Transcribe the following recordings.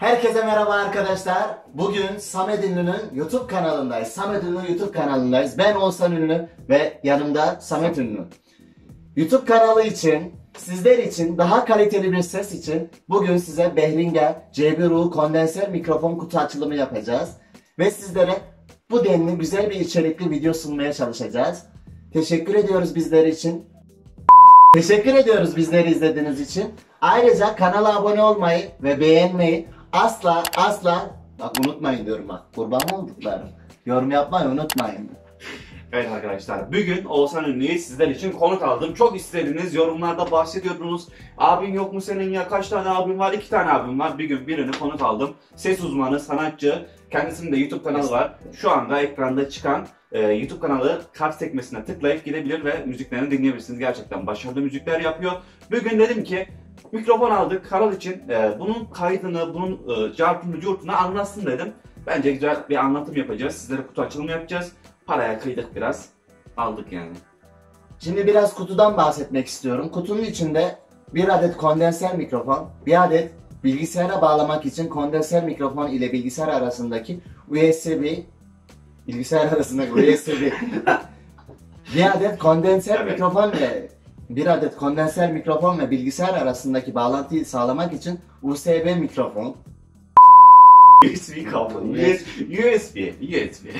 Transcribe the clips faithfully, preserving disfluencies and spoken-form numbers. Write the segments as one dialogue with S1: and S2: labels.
S1: Herkese merhaba arkadaşlar. Bugün Samet Ünlü'nün YouTube kanalındayız. Samet Ünlü YouTube kanalındayız. Ben Oğuzhan Ünlü ve yanımda Samet Ünlü. YouTube kanalı için, sizler için, daha kaliteli bir ses için bugün size Behringer C bir U kondenser mikrofon kutu açılımı yapacağız. Ve sizlere bu denli güzel bir içerikli video sunmaya çalışacağız. Teşekkür ediyoruz bizler için. Teşekkür ediyoruz bizleri izlediğiniz için. Ayrıca kanala abone olmayı ve beğenmeyi asla asla bak unutmayın diyorum bak. Kurban olduklarım. Yorum yapmayı unutmayın.
S2: Evet arkadaşlar, bugün Oğuzhan Ünlü'yü sizler için konuk aldım. Çok istediniz, yorumlarda bahsediyordunuz. Abin yok mu senin ya? Kaç tane abim var? İki tane abim var. Bir gün birini konuk aldım. Ses uzmanı, sanatçı. Kendisinin de YouTube kanalı var. Şu anda ekranda çıkan e, YouTube kanalı kart sekmesine tıklayıp gidebilir ve müziklerini dinleyebilirsiniz. Gerçekten başarılı müzikler yapıyor. Bugün dedim ki mikrofon aldık kanal için. E, bunun kaydını, bunun e, cartını, curtunu anlatsın dedim. Bence güzel bir anlatım yapacağız. Sizlere kutu açılımı yapacağız. Paraya kıydık biraz. Aldık yani.
S1: Şimdi biraz kutudan bahsetmek istiyorum. Kutunun içinde bir adet kondenser mikrofon, bir adet bilgisayara bağlamak için kondenser mikrofon ile bilgisayar arasındaki U S B bilgisayar arasındaki U S B bir adet kondenser
S2: Evet.
S1: mikrofon ve bir adet kondenser mikrofon ve bilgisayar arasındaki bağlantıyı sağlamak için U S B mikrofon,
S2: U S B kablo. U S B. U S B.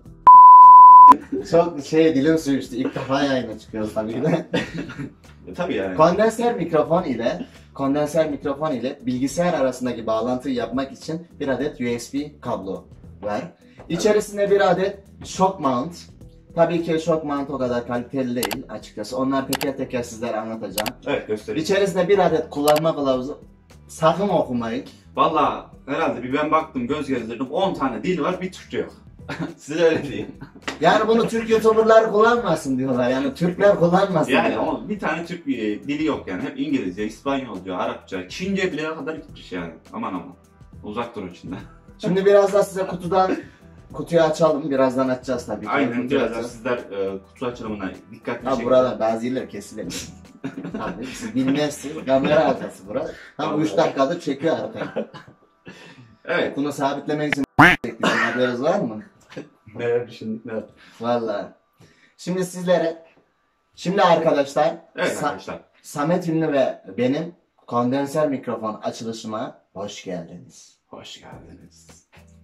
S1: çok şey dilim sürçtü. İlk defa yayına çıkıyoruz tabii ki de.
S2: E, tabii yani.
S1: Kondenser mikrofon ile kondenser mikrofon ile bilgisayar arasındaki bağlantıyı yapmak için bir adet U S B kablo var. İçerisinde bir adet shock mount. Tabii ki shock mount o kadar kaliteli değil açıkçası. Onlar teker teker sizlere anlatacağım.
S2: Evet, göstereyim.
S1: İçerisinde bir adet kullanma kılavuzu. Sakın okumayın.
S2: Valla herhalde bir ben baktım, göz gezdirdim, on tane dil var, bir Türkçe yok. Size öyle diyeyim.
S1: Yani bunu Türk YouTuber'lar kullanmasın diyorlar. Yani Türkler kullanmasın.
S2: Yani
S1: diyor.
S2: ama bir tane Türk e, dili yok yani. Hep İngilizce, İspanyolca, Arapça, Çince bile kadar gitmiş yani. Aman aman. Uzak durun içinden.
S1: Şimdi biraz da size kutudan kutuyu açalım. Birazdan açacağız tabii ki.
S2: Aynen,
S1: Kutuyu
S2: birazdan
S1: açacağız.
S2: sizler e, kutu açılımına dikkatli
S1: Ha
S2: şekilde.
S1: buralar bazı yerler kesilebilir. Tabii siz bilmezsiniz. Kamera arkası burası. Tam üç dakikadır çekiyor arkayı.
S2: Evet.
S1: Bunu sabitlemek için çektik. Haberiniz var mı?
S2: Neler düşündük neler.
S1: Vallahi. Şimdi sizlere şimdi arkadaşlar
S2: Evet
S1: Sa-
S2: arkadaşlar.
S1: Samet Ünlü ve benim kondenser mikrofon açılışıma hoş geldiniz.
S2: Hoş geldiniz.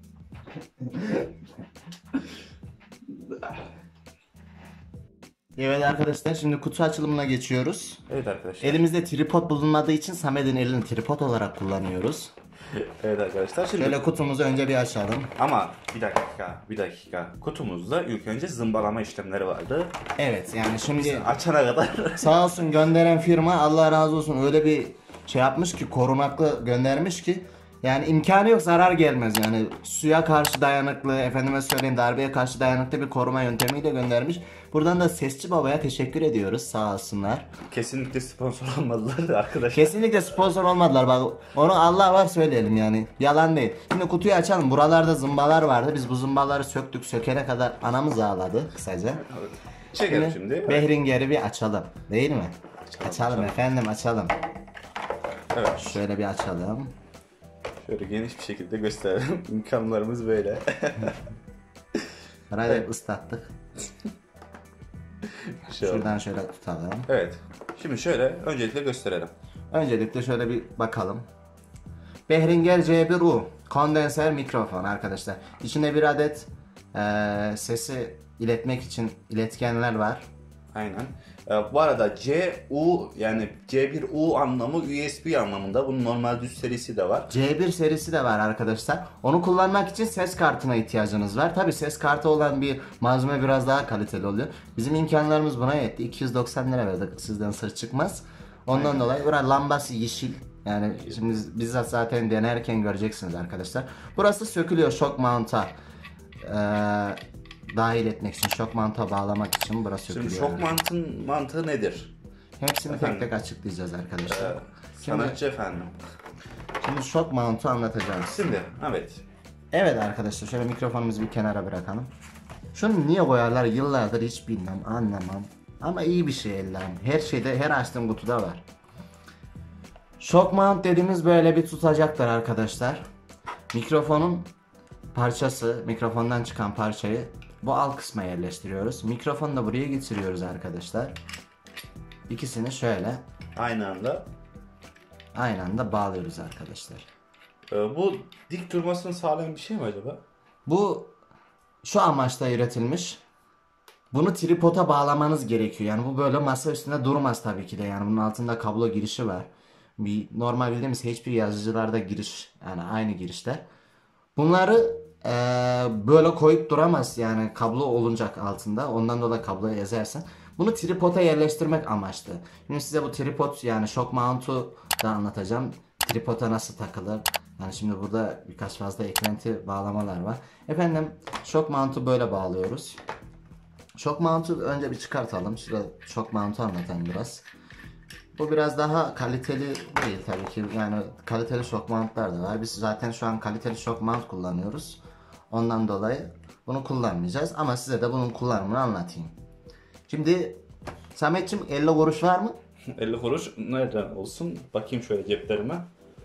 S1: Evet arkadaşlar şimdi kutu açılımına geçiyoruz.
S2: Evet arkadaşlar.
S1: Elimizde tripod bulunmadığı için Samet'in elini tripod olarak kullanıyoruz.
S3: Evet arkadaşlar şimdi
S1: Şöyle kutumuzu önce bir açalım.
S3: ama bir dakika bir dakika kutumuzda ilk önce zımbalama işlemleri vardı.
S1: Evet yani şimdi
S3: Açana kadar
S1: sağ olsun gönderen firma Allah razı olsun öyle bir şey yapmış ki korunaklı göndermiş ki yani imkanı yok zarar gelmez yani suya karşı dayanıklı efendime söyleyeyim darbeye karşı dayanıklı bir koruma yöntemiyle göndermiş. Buradan da Sesçi Baba'ya teşekkür ediyoruz sağ olsunlar.
S3: kesinlikle sponsor olmadılar arkadaşlar.
S1: Kesinlikle sponsor olmadılar bak onu Allah var söyleyelim yani yalan değil. Şimdi kutuyu açalım buralarda zımbalar vardı biz bu zımbaları söktük sökene kadar anamız ağladı kısaca.
S3: Çekelim şimdi.
S1: Behringer'i bir açalım değil mi?
S3: Açalım,
S1: Açalım,
S3: açalım.
S1: efendim açalım.
S3: Evet.
S1: Şöyle bir açalım.
S3: Şöyle geniş bir şekilde gösterelim. İmkanlarımız böyle.
S1: Parayı
S3: Evet.
S1: ıslattık.
S3: Şöyle.
S1: Şuradan şöyle tutalım.
S3: Evet. Şimdi şöyle öncelikle gösterelim.
S1: Öncelikle şöyle bir bakalım. Behringer C bir U kondenser mikrofon arkadaşlar. İçinde bir adet eee, sesi iletmek için iletkenler var.
S3: Aynen. Ee, bu arada C U yani C bir U anlamı U S B anlamında. Bunun normal düz serisi de var.
S1: C bir serisi de var arkadaşlar. Onu kullanmak için ses kartına ihtiyacınız var. Tabi ses kartı olan bir malzeme biraz daha kaliteli oluyor. Bizim imkanlarımız buna yetti. iki yüz doksan lira verdik. Sizden sır çıkmaz. Ondan
S3: Aynen.
S1: dolayı burası lambası yeşil. Yani şimdi bizzat zaten denerken göreceksiniz arkadaşlar. Burası sökülüyor shock mount'a. Ee, dahil etmek için, shock mount'a bağlamak için burası sökülüyor.
S3: Şimdi şok mantığın mantığı nedir?
S1: Hepsini
S3: Efendim?
S1: tek tek açıklayacağız arkadaşlar.
S3: Ee,
S1: Şimdi-
S3: sanatçı efendim.
S1: Şimdi shock mount'u anlatacağız.
S3: Şimdi evet.
S1: Evet arkadaşlar şöyle mikrofonumuzu bir kenara bırakalım. Şunu niye koyarlar yıllardır hiç bilmem anlamam. Ama iyi bir şey ellerim. Her şeyde her açtığım kutuda var. Shock mount dediğimiz böyle bir tutacaktır arkadaşlar. mikrofonun parçası, mikrofondan çıkan parçayı bu alt kısma yerleştiriyoruz. Mikrofonu da buraya getiriyoruz arkadaşlar. İkisini şöyle
S3: Aynı anda.
S1: aynı anda bağlıyoruz arkadaşlar.
S3: Ee, bu dik durmasını sağlayan bir şey mi acaba?
S1: Bu şu amaçla üretilmiş. Bunu tripoda bağlamanız gerekiyor. Yani bu böyle masa üstünde durmaz tabii ki de. Yani bunun altında kablo girişi var. Bir normal bildiğimiz H P yazıcılarda giriş, yani aynı girişler. Bunları eee, böyle koyup duramaz. Yani kablo olacak altında. Ondan dolayı kabloya ezersın. Bunu tripoda yerleştirmek amaçlı. Şimdi size bu tripod, yani shock mount'u da anlatacağım. Tripoda nasıl takılır? Yani şimdi burada birkaç fazla eklenti bağlamalar var. Efendim, shock mount'u böyle bağlıyoruz. Shock mount'u önce bir çıkartalım. Şurada shock mount'u anlatalım biraz. Bu biraz daha kaliteli değil tabii ki. Yani kaliteli shock mount'lar da var. Biz zaten şu an kaliteli shock mount kullanıyoruz. Ondan dolayı bunu kullanmayacağız. Ama size de bunun kullanımını anlatayım. Şimdi Samet'ciğim elli kuruş var mı?
S3: elli kuruş nereden olsun? Bakayım şöyle ceplerime.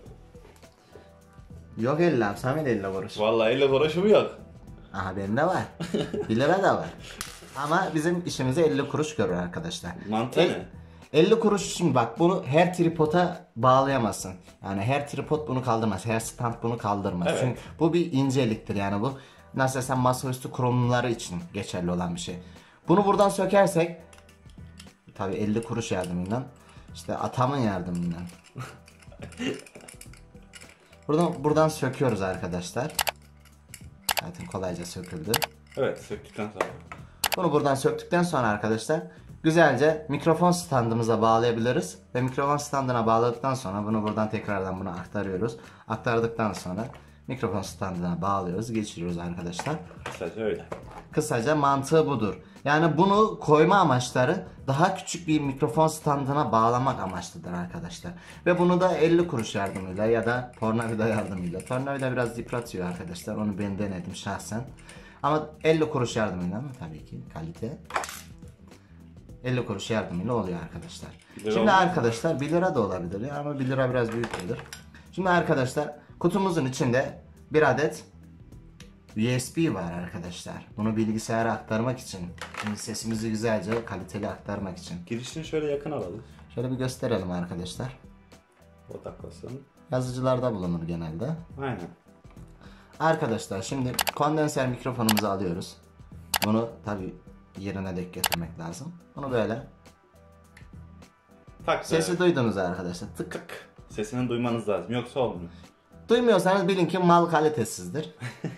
S1: Yok elli abi, Samet elli kuruş.
S3: Vallahi elli kuruşum yok.
S1: Aha bende var. bir lira da var. Ama bizim işimize elli kuruş görür arkadaşlar.
S3: Mantığı
S1: El-
S3: ne?
S1: elli kuruş, şimdi bak, bunu her tripoda bağlayamazsın. Yani her tripod bunu kaldırmaz. Her stand bunu kaldırmaz.
S3: Evet.
S1: Çünkü bu bir inceliktir yani bu. Nasıl desem masaüstü kurulumları için geçerli olan bir şey. Bunu buradan sökersek, tabi elli kuruş yardımıyla, işte atamın yardımıyla. buradan, buradan söküyoruz arkadaşlar. Zaten kolayca söküldü.
S3: Evet, söktükten sonra.
S1: Bunu buradan söktükten sonra arkadaşlar güzelce mikrofon standımıza bağlayabiliriz. Ve mikrofon standına bağladıktan sonra bunu buradan tekrardan buna aktarıyoruz. Aktardıktan sonra mikrofon standına bağlıyoruz, geçiriyoruz arkadaşlar.
S3: Kısaca öyle.
S1: Kısaca mantığı budur. Yani bunu koyma amaçları daha küçük bir mikrofon standına bağlamak amaçlıdır arkadaşlar. Ve bunu da elli kuruş yardımıyla ya da tornavida yardımıyla. Tornavida biraz yıpratıyor arkadaşlar. Onu ben denedim şahsen. Ama elli kuruş yardımıyla mı? Tabii ki kalite. elli kuruş yardımıyla oluyor arkadaşlar.
S3: Bir lira
S1: Şimdi
S3: olmaz mı?
S1: arkadaşlar bir lira da olabilir ya, ama bir lira biraz büyük gelir. Şimdi arkadaşlar kutumuzun içinde bir adet U S B var arkadaşlar. Bunu bilgisayara aktarmak için. Şimdi sesimizi güzelce kaliteli aktarmak için.
S3: Girişini şöyle yakın alalım.
S1: Şöyle bir gösterelim arkadaşlar.
S3: Odaklasın.
S1: Yazıcılarda bulunur genelde.
S3: Aynen.
S1: Arkadaşlar şimdi kondenser mikrofonumuzu alıyoruz. Bunu tabi yerine denk getirmek lazım. Bunu böyle.
S3: Tak.
S1: Sesi duydunuz arkadaşlar. Tık.
S3: Tık. Sesini duymanız lazım. Yoksa olmuyor.
S1: Duymuyorsanız bilin ki mal kalitesizdir.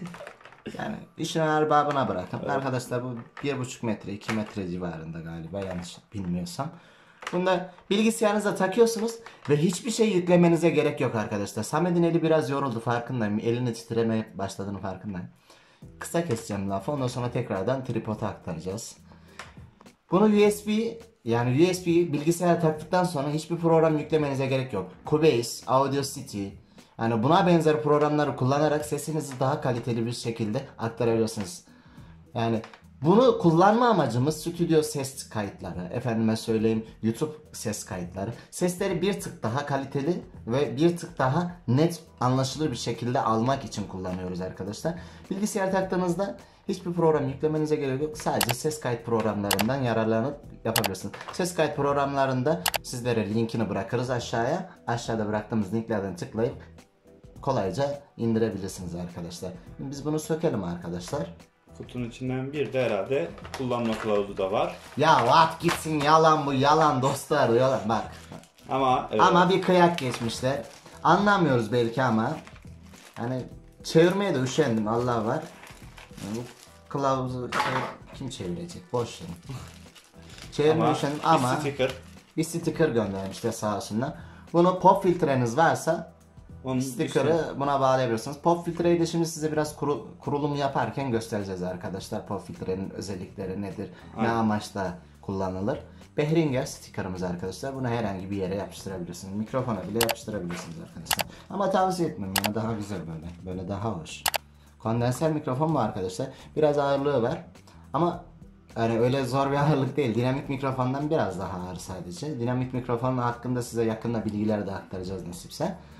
S1: Yani işin erbabına bırakın. Arkadaşlar bu bir buçuk metre iki metre civarında galiba, yanlış bilmiyorsam. Bunu da bilgisayarınıza takıyorsunuz ve hiçbir şey yüklemenize gerek yok arkadaşlar. Samet'in eli biraz yoruldu, farkındayım. Elini titremeye başladığını farkındayım. Kısa keseceğim lafı, ondan sonra tekrardan tripoda aktaracağız. Bunu U S B, yani U S B'yi bilgisayara taktıktan sonra hiçbir program yüklemenize gerek yok. Cubase, Audacity, yani buna benzer programları kullanarak sesinizi daha kaliteli bir şekilde aktarabilirsiniz. Yani bunu kullanma amacımız stüdyo ses kayıtları, efendime söyleyeyim YouTube ses kayıtları. Sesleri bir tık daha kaliteli ve bir tık daha net, anlaşılır bir şekilde almak için kullanıyoruz arkadaşlar. Bilgisayar taktığınızda hiçbir program yüklemenize gerek yok. Sadece ses kayıt programlarından yararlanıp yapabilirsiniz. Ses kayıt programlarında sizlere linkini bırakırız aşağıya. Aşağıda bıraktığımız linklerden tıklayıp kolayca indirebilirsiniz arkadaşlar. Şimdi biz bunu sökelim arkadaşlar.
S3: Kutunun içinden bir de herhalde kullanma kılavuzu da var.
S1: Ya at gitsin, yalan bu, yalan dostlar, yalan bak.
S3: Ama e,
S1: Ama bir kıyak geçmişler. Anlamıyoruz belki ama hani çevirmeye de üşendim, Allah var. Yani bu kılavuzu şey, kim çevirecek? Boş verin. Çevirmeye
S3: ama
S1: üşendim
S3: bir
S1: ama
S3: sticker.
S1: bir sticker göndermişler sağ olsunlar. Bunu pop filtreniz varsa
S3: Onun
S1: sticker'ı buna bağlayabilirsiniz. Pop filtreyi de şimdi size biraz kuru, kurulum yaparken göstereceğiz arkadaşlar. Pop filtrenin özellikleri nedir, ne
S3: Aynen.
S1: amaçla kullanılır. Behringer sticker'ımız arkadaşlar. Bunu herhangi bir yere yapıştırabilirsiniz. Mikrofona bile yapıştırabilirsiniz arkadaşlar. Ama tavsiye etmem yani, daha güzel böyle. Böyle daha hoş. Kondenser mikrofon bu arkadaşlar. Biraz ağırlığı var. Ama yani öyle zor bir ağırlık değil. Dinamik mikrofondan biraz daha ağır sadece. Dinamik mikrofon hakkında size yakında bilgiler de aktaracağız nasipse.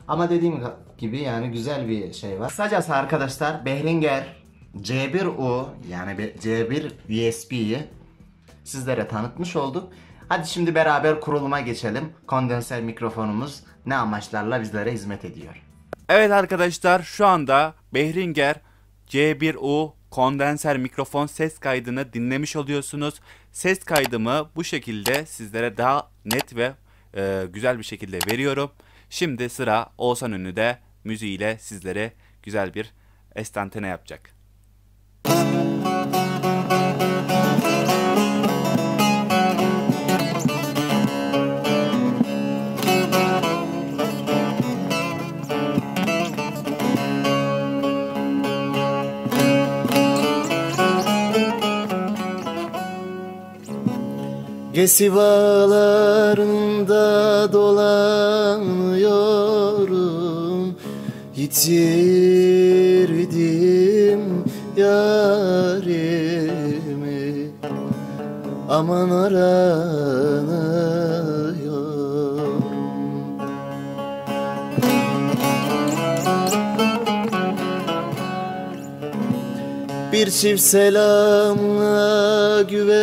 S1: Ama dediğim gibi yani güzel bir şey var. Kısacası arkadaşlar Behringer C bir U yani C bir U S B'yi sizlere tanıtmış olduk. Hadi şimdi beraber kuruluma geçelim. Kondenser mikrofonumuz ne amaçlarla bizlere hizmet ediyor?
S2: Evet arkadaşlar, şu anda Behringer C bir U kondenser mikrofon ses kaydını dinlemiş oluyorsunuz. Ses kaydımı bu şekilde sizlere daha net ve e, güzel bir şekilde veriyorum. Şimdi sıra Oğuzhan Ünlü'de müziğiyle sizlere güzel bir estantane yapacak.
S1: Gesivalarında dolanıyorum, yitirdim yarimi, aman aranıyorum. Bir çift selamla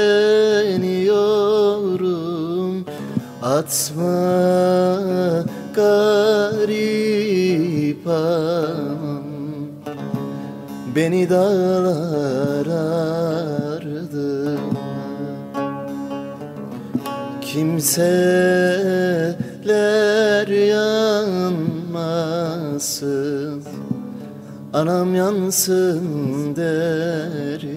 S1: güveniyorum, atma garip anam beni dağlar ardına. Kimseler yanmasın, anam yansın derim.